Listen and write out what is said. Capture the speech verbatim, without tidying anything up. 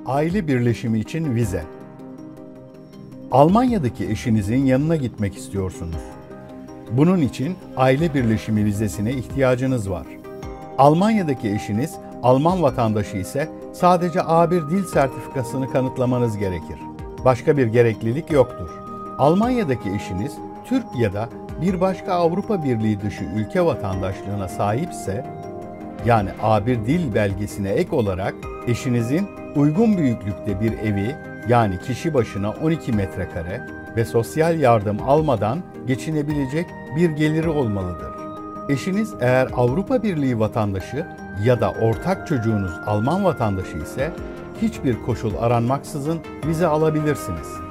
Aile birleşimi için vize. Almanya'daki eşinizin yanına gitmek istiyorsunuz. Bunun için aile birleşimi vizesine ihtiyacınız var. Almanya'daki eşiniz Alman vatandaşı ise sadece A bir dil sertifikasını kanıtlamanız gerekir. Başka bir gereklilik yoktur. Almanya'daki eşiniz Türk ya da bir başka Avrupa Birliği dışı ülke vatandaşlığına sahipse, yani A bir dil belgesine ek olarak eşinizin uygun büyüklükte bir evi, yani kişi başına on iki metrekare ve sosyal yardım almadan geçinebilecek bir geliri olmalıdır. Eşiniz eğer Avrupa Birliği vatandaşı ya da ortak çocuğunuz Alman vatandaşı ise hiçbir koşul aranmaksızın vize alabilirsiniz.